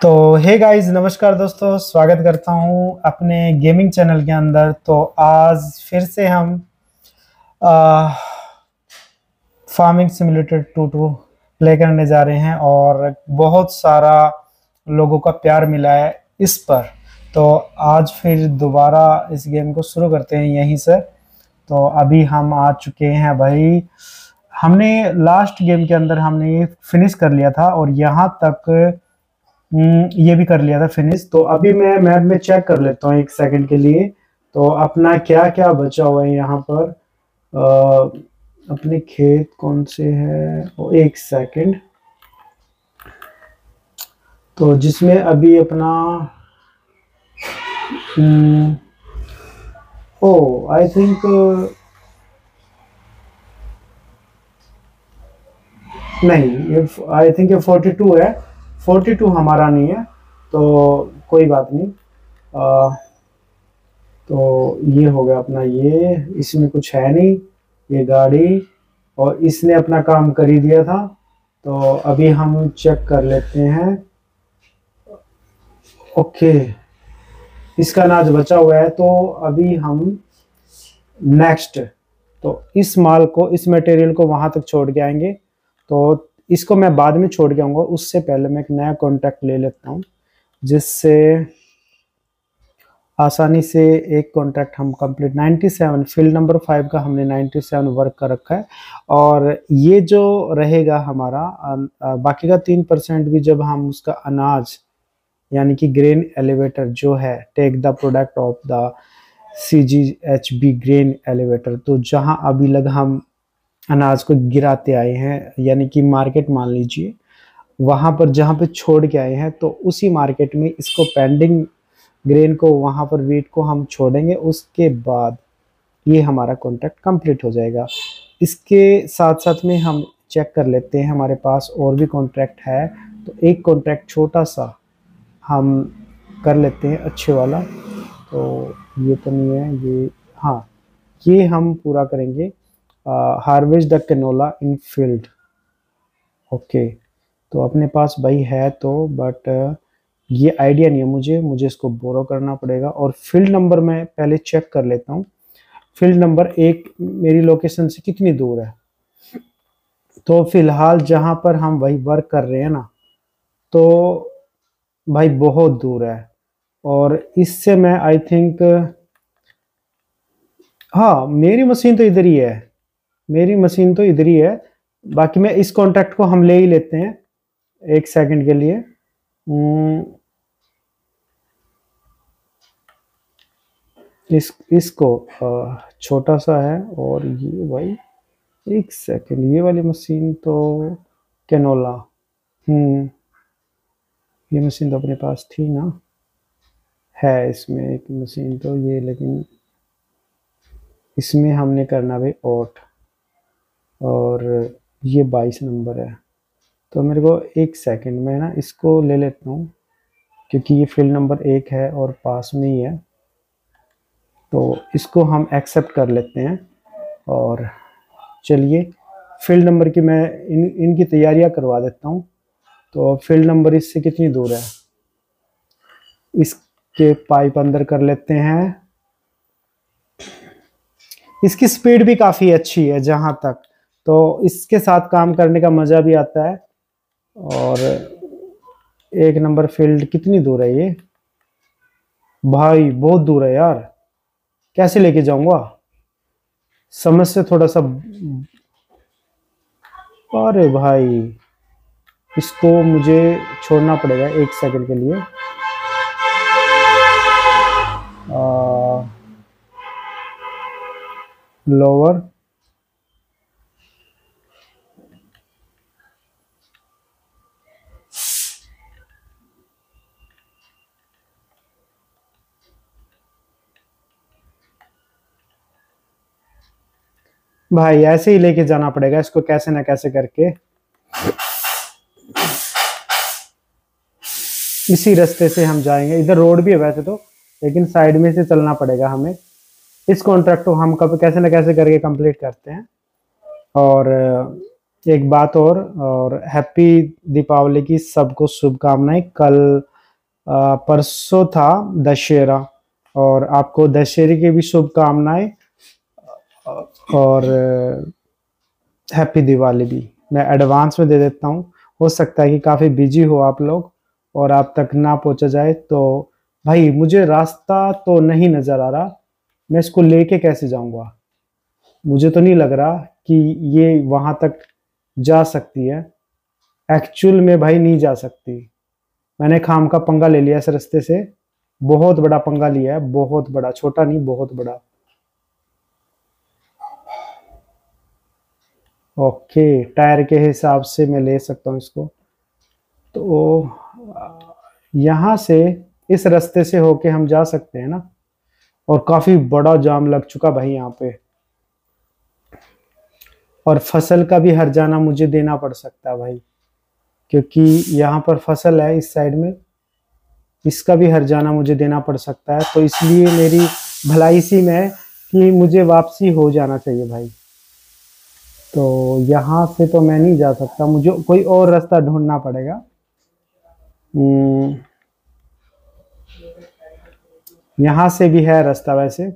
तो hey guys, नमस्कार दोस्तों, स्वागत करता हूं अपने गेमिंग चैनल के अंदर। तो आज फिर से हम फार्मिंग सिमुलेटर 2 प्ले करने जा रहे हैं और बहुत सारा लोगों का प्यार मिला है इस पर। तो आज फिर दोबारा इस गेम को शुरू करते हैं यहीं से। तो अभी हम आ चुके हैं भाई। हमने लास्ट गेम के अंदर हमने ये फिनिश कर लिया था और यहाँ तक ये भी कर लिया था फिनिश। तो अभी मैं मैप में चेक कर लेता हूँ एक सेकंड के लिए। तो अपना क्या क्या बचा हुआ है यहाँ पर। अपने खेत कौन से हैं, एक सेकंड। तो जिसमें अभी अपना आई थिंक नहीं, ये आई थिंक ये 42 है। 42 हमारा नहीं है, तो कोई बात नहीं। तो ये हो गया अपना, ये इसमें कुछ है नहीं, ये गाड़ी, और इसने अपना काम कर ही दिया था। तो अभी हम चेक कर लेते हैं। ओके, इसका अनाज बचा हुआ है। तो अभी हम नेक्स्ट, तो इस माल को, इस मटेरियल को वहां तक छोड़ के आएंगे। तो इसको मैं बाद में छोड़ के आऊंगा, उससे पहले मैं एक नया कॉन्ट्रैक्ट ले लेता हूँ जिससे आसानी से एक कॉन्ट्रैक्ट हम कंप्लीट। 97 फील्ड नंबर 5 का हमने 97 वर्क कर रखा है। और ये जो रहेगा हमारा बाकी का 3% भी जब हम उसका अनाज यानी कि ग्रेन एलिवेटर जो है, take the product of the CGHB grain elevator, तो जहां अभी लग हम अनाज को गिराते आए हैं यानी कि मार्केट मान लीजिए, वहां पर जहां पे छोड़ के आए हैं, तो उसी मार्केट में इसको पेंडिंग ग्रेन को, वहां पर वेट को हम छोड़ेंगे। उसके बाद ये हमारा कॉन्ट्रैक्ट कंप्लीट हो जाएगा। इसके साथ साथ में हम चेक कर लेते हैं हमारे पास और भी कॉन्ट्रैक्ट है। तो एक कॉन्ट्रैक्ट छोटा सा हम कर लेते हैं, अच्छे वाला। तो ये तो नहीं है, ये हाँ, ये हम पूरा करेंगे। Harvest the canola in field. Okay, तो अपने पास भाई है तो, बट ये आइडिया नहीं है मुझे इसको बोरो करना पड़ेगा। और फील्ड नंबर मैं पहले चेक कर लेता हूँ, फील्ड नंबर 1 मेरी लोकेशन से कितनी दूर है। तो फिलहाल जहां पर हम वही वर्क कर रहे हैं ना, तो भाई बहुत दूर है। और इससे मैं आई थिंक, हाँ, मेरी मशीन तो इधर ही है, मेरी मशीन तो इधर ही है। बाकी मैं इस कॉन्ट्रैक्ट को हम ले ही लेते हैं एक सेकंड के लिए। इसको छोटा सा है। और ये भाई एक सेकंड, ये वाली मशीन तो कैनोला, ये मशीन तो अपने पास थी ना, है इसमें एक मशीन तो ये, लेकिन इसमें हमने करना भाई ओट, और ये 22 नंबर है। तो मेरे को एक सेकंड में ना इसको ले लेता हूँ, क्योंकि ये फील्ड नंबर 1 है और पास में ही है। तो इसको हम एक्सेप्ट कर लेते हैं। और चलिए, फील्ड नंबर की मैं इनकी तैयारियां करवा देता हूँ। तो फील्ड नंबर इससे कितनी दूर है, इसके पाइप अंदर कर लेते हैं। इसकी स्पीड भी काफ़ी अच्छी है जहां तक, तो इसके साथ काम करने का मज़ा भी आता है। और 1 नंबर फील्ड कितनी दूर है ये भाई, बहुत दूर है यार, कैसे लेके जाऊंगा, समझ से थोड़ा सा। अरे भाई, इसको मुझे छोड़ना पड़ेगा एक सेकंड के लिए। लोअर, भाई ऐसे ही लेके जाना पड़ेगा इसको कैसे ना कैसे करके। इसी रास्ते से हम जाएंगे, इधर रोड भी है वैसे तो, लेकिन साइड में से चलना पड़ेगा हमें। इस कॉन्ट्रैक्ट को हम कब कैसे ना कैसे करके कंप्लीट करते हैं। और एक बात और हैप्पी दीपावली की सबको शुभकामनाएं। कल परसों था दशहरा, और आपको दशहरे की भी शुभकामनाएं, और हैप्पी दिवाली भी मैं एडवांस में दे देता हूँ। हो सकता है कि काफ़ी बिजी हो आप लोग और आप तक ना पहुंचा जाए। तो भाई मुझे रास्ता तो नहीं नज़र आ रहा, मैं इसको लेके कैसे जाऊंगा? मुझे तो नहीं लग रहा कि ये वहां तक जा सकती है। एक्चुअल में भाई नहीं जा सकती। मैंने खाम का पंगा ले लिया इस रास्ते से, बहुत बड़ा पंगा लिया है, बहुत बड़ा, छोटा नहीं, बहुत बड़ा। ओके, टायर के हिसाब से मैं ले सकता हूँ इसको। तो यहाँ से इस रास्ते से होके हम जा सकते हैं ना। और काफी बड़ा जाम लग चुका भाई यहाँ पे, और फसल का भी हर्जाना मुझे देना पड़ सकता है भाई, क्योंकि यहाँ पर फसल है इस साइड में, इसका भी हर्जाना मुझे देना पड़ सकता है। तो इसलिए मेरी भलाई सी में है कि मुझे वापसी हो जाना चाहिए भाई। तो यहाँ से तो मैं नहीं जा सकता, मुझे कोई और रास्ता ढूंढना पड़ेगा। यहाँ से भी है रास्ता वैसे।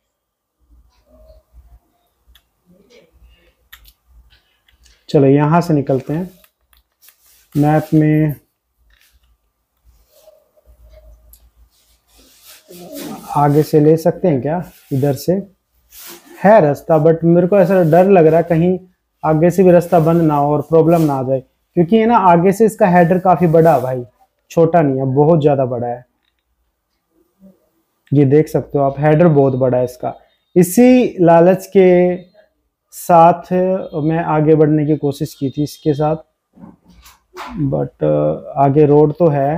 चलो यहाँ से निकलते हैं। मैप में आगे से ले सकते हैं क्या? इधर से है रास्ता, बट मेरे को ऐसा डर लग रहा है कहीं आगे से भी रास्ता बंद ना हो और प्रॉब्लम ना आ जाए, क्योंकि है ना आगे से इसका हेडर काफी बड़ा है भाई, छोटा नहीं है, बहुत ज्यादा बड़ा है। ये देख सकते हो आप, हेडर बहुत बड़ा है इसका। इसी लालच के साथ मैं आगे बढ़ने की कोशिश की थी इसके साथ, बट आगे रोड तो है,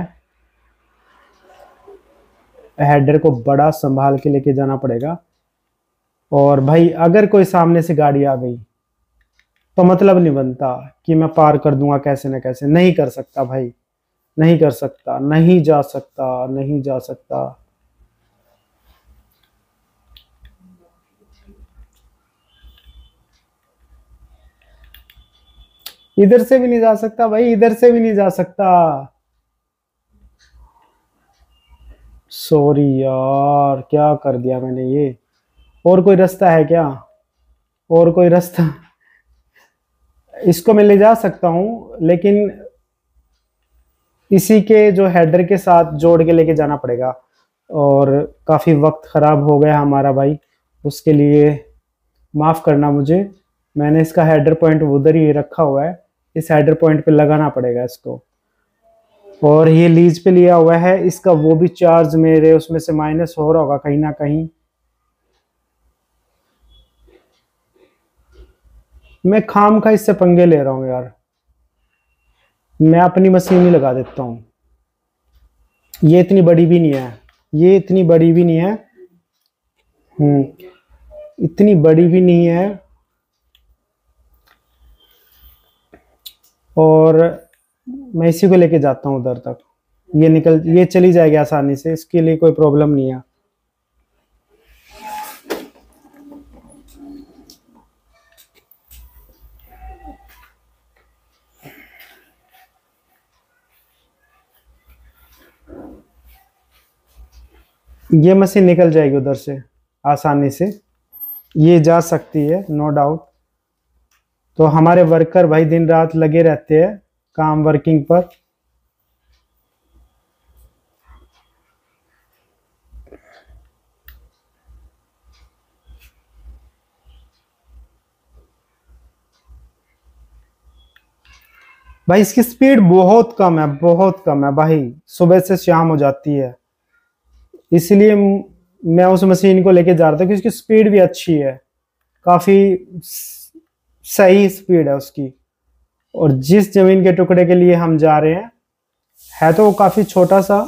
हेडर को बड़ा संभाल के लेके जाना पड़ेगा। और भाई अगर कोई सामने से गाड़ी आ गई तो मतलब नहीं बनता कि मैं पार कर दूंगा कैसे ना कैसे। नहीं कर सकता भाई, नहीं कर सकता, नहीं जा सकता, नहीं जा सकता। इधर से भी नहीं जा सकता भाई, इधर से भी नहीं जा सकता। सॉरी यार, क्या कर दिया मैंने ये। और कोई रास्ता है क्या? और कोई रास्ता? इसको मैं ले जा सकता हूँ, लेकिन इसी के जो हेडर के साथ जोड़ के लेके जाना पड़ेगा, और काफी वक्त खराब हो गया हमारा भाई, उसके लिए माफ करना मुझे। मैंने इसका हेडर पॉइंट उधर ही रखा हुआ है, इस हेडर पॉइंट पे लगाना पड़ेगा इसको। और ये लीज पे लिया हुआ है, इसका वो भी चार्ज मेरे उसमें से माइनस हो रहा होगा कहीं ना कहीं। मैं खाम खा इससे पंगे ले रहा हूँ यार, मैं अपनी मशीन ही लगा देता हूँ। ये इतनी बड़ी भी नहीं है, ये इतनी बड़ी भी नहीं है। इतनी बड़ी भी नहीं है, और मैं इसी को लेके जाता हूँ उधर तक। ये चली जाएगी आसानी से, इसके लिए कोई प्रॉब्लम नहीं है। ये मशीन निकल जाएगी उधर से आसानी से, ये जा सकती है नो डाउट। तो हमारे वर्कर भाई दिन रात लगे रहते हैं काम वर्किंग पर। भाई इसकी स्पीड बहुत कम है, बहुत कम है भाई, सुबह से शाम हो जाती है, इसलिए मैं उस मशीन को लेके जा रहा था कि उसकी स्पीड भी अच्छी है, काफी सही स्पीड है उसकी। और जिस जमीन के टुकड़े के लिए हम जा रहे हैं, है तो वो काफी छोटा सा,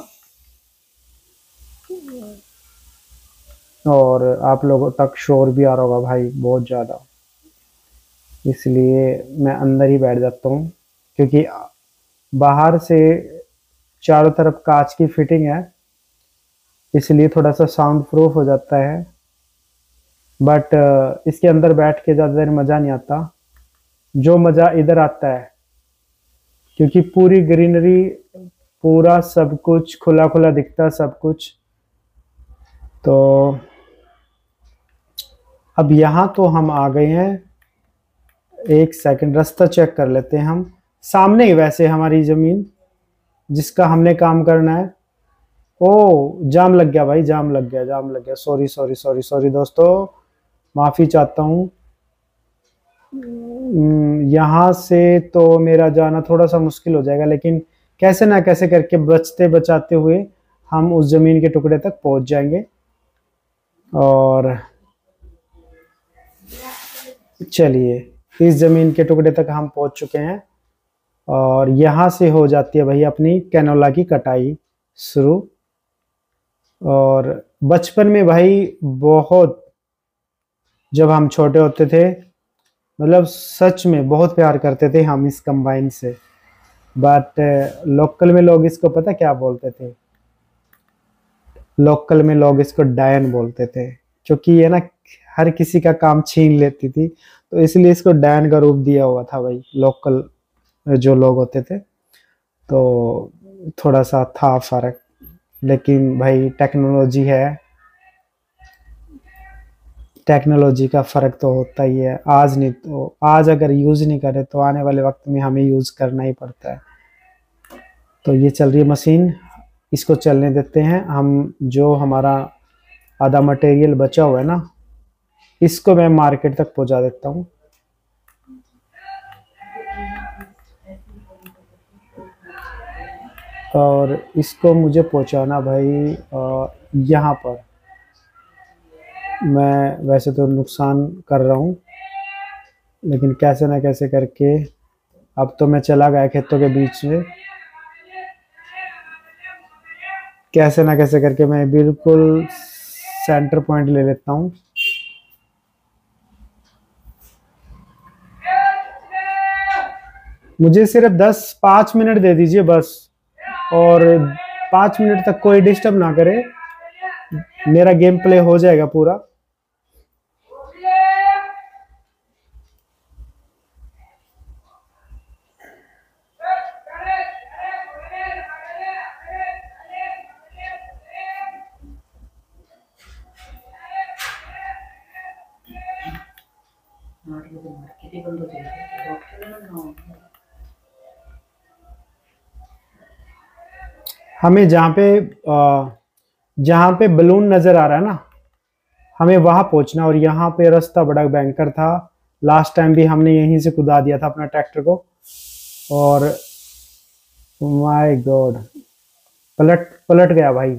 और आप लोगों तक शोर भी आ रहा होगा भाई बहुत ज्यादा, इसलिए मैं अंदर ही बैठ जाता हूँ, क्योंकि बाहर से चारों तरफ कांच की फिटिंग है, इसलिए थोड़ा सा साउंड प्रूफ हो जाता है। बट इसके अंदर बैठ के ज़्यादा देर मज़ा नहीं आता, जो मज़ा इधर आता है, क्योंकि पूरी ग्रीनरी पूरा सब कुछ खुला खुला दिखता सब कुछ। तो अब यहाँ तो हम आ गए हैं, एक सेकंड रास्ता चेक कर लेते हैं हम। सामने ही वैसे हमारी जमीन जिसका हमने काम करना है। ओ जाम लग गया भाई, जाम लग गया, जाम लग गया। सॉरी सॉरी सॉरी सॉरी दोस्तों, माफी चाहता हूँ। यहाँ से तो मेरा जाना थोड़ा सा मुश्किल हो जाएगा, लेकिन कैसे ना कैसे करके बचते बचाते हुए हम उस जमीन के टुकड़े तक पहुंच जाएंगे। और चलिए, इस जमीन के टुकड़े तक हम पहुंच चुके हैं और यहाँ से हो जाती है भाई अपनी कैनोला की कटाई शुरू। और बचपन में भाई बहुत, जब हम छोटे होते थे, मतलब सच में बहुत प्यार करते थे हम इस कंबाइन से। बट लोकल में लोग इसको पता क्या बोलते थे? लोकल में लोग इसको डायन बोलते थे, क्योंकि ये ना हर किसी का काम छीन लेती थी, तो इसलिए इसको डायन का रूप दिया हुआ था भाई लोकल जो लोग होते थे। तो थोड़ा सा था फर्क, लेकिन भाई टेक्नोलॉजी है, टेक्नोलॉजी का फ़र्क तो होता ही है। आज नहीं तो आज अगर यूज़ नहीं करें तो आने वाले वक्त में हमें यूज़ करना ही पड़ता है। तो ये चल रही है मशीन, इसको चलने देते हैं हम। जो हमारा आधा मटेरियल बचा हुआ है ना, इसको मैं मार्केट तक पहुंचा देता हूँ। और इसको मुझे पहुंचाना भाई यहाँ पर। मैं वैसे तो नुकसान कर रहा हूँ, लेकिन कैसे ना कैसे करके अब तो मैं चला गया खेतों के बीच में। कैसे ना कैसे करके मैं बिल्कुल सेंटर पॉइंट ले लेता हूँ। मुझे सिर्फ 5 मिनट दे दीजिए बस, और 5 मिनट तक कोई डिस्टर्ब ना करे, मेरा गेम प्ले हो जाएगा पूरा। हमें जहाँ पे बलून नजर आ रहा है ना, हमें वहां पहुंचना। और यहाँ पे रास्ता बड़ा भयंकर था, लास्ट टाइम भी हमने यहीं से कुदा दिया था अपना ट्रैक्टर को। और माय गॉड, पलट पलट गया भाई,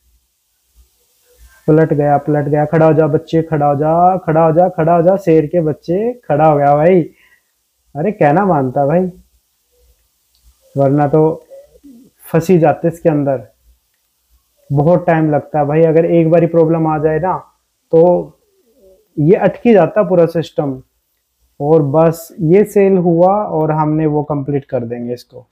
पलट गया पलट गया। खड़ा हो जा बच्चे, खड़ा हो जा, खड़ा हो जा, खड़ा हो जा, शेर के बच्चे, खड़ा हो गया भाई। अरे कहना मानता भाई, वरना तो फंसी जाते इसके अंदर। बहुत टाइम लगता है भाई, अगर एक बारी प्रॉब्लम आ जाए ना तो ये अटकी जाता पूरा सिस्टम। और बस ये सेल हुआ और हमने वो कंप्लीट कर देंगे इसको।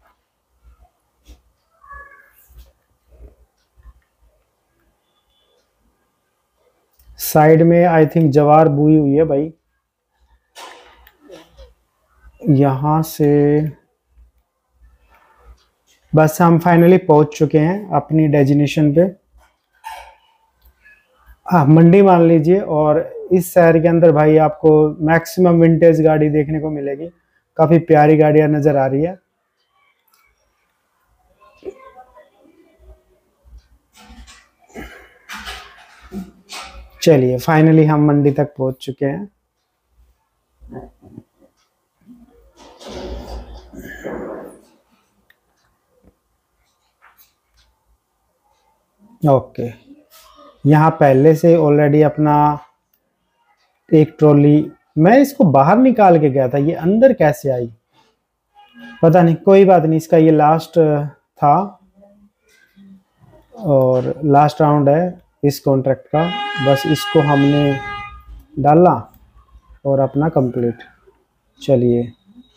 साइड में आई थिंक जवार बुई हुई है भाई। यहां से बस हम फाइनली पहुंच चुके हैं अपनी डेस्टिनेशन पे। हाँ, मंडी मान लीजिए। और इस शहर के अंदर भाई आपको मैक्सिमम विंटेज गाड़ी देखने को मिलेगी, काफी प्यारी गाड़ियां नजर आ रही है। चलिए फाइनली हम मंडी तक पहुंच चुके हैं। ओके, यहाँ पहले से ऑलरेडी अपना एक ट्रॉली, मैं इसको बाहर निकाल के गया था, ये अंदर कैसे आई पता नहीं। कोई बात नहीं, इसका ये लास्ट था और लास्ट राउंड है इस कॉन्ट्रैक्ट का। बस इसको हमने डाला और अपना कंप्लीट। चलिए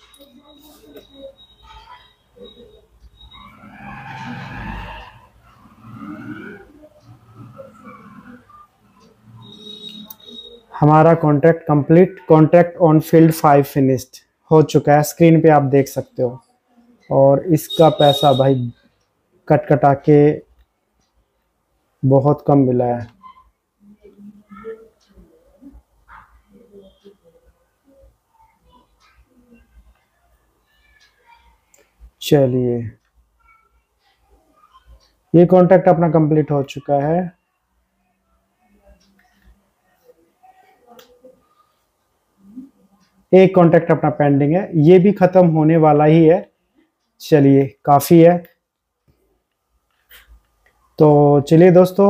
हमारा contract complete, contract on field 5 finished हो चुका है, स्क्रीन पे आप देख सकते हो। और इसका पैसा भाई कट कटा के बहुत कम मिला है। चलिए, ये कॉन्ट्रैक्ट अपना कंप्लीट हो चुका है। एक कॉन्ट्रैक्ट अपना पेंडिंग है, ये भी खत्म होने वाला ही है। चलिए, काफी है। तो चलिए दोस्तों,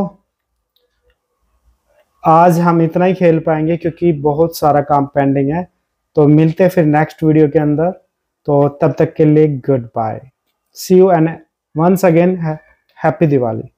आज हम इतना ही खेल पाएंगे क्योंकि बहुत सारा काम पेंडिंग है। तो मिलते हैं फिर नेक्स्ट वीडियो के अंदर। तो तब तक के लिए goodbye, see you and once again happy Diwali.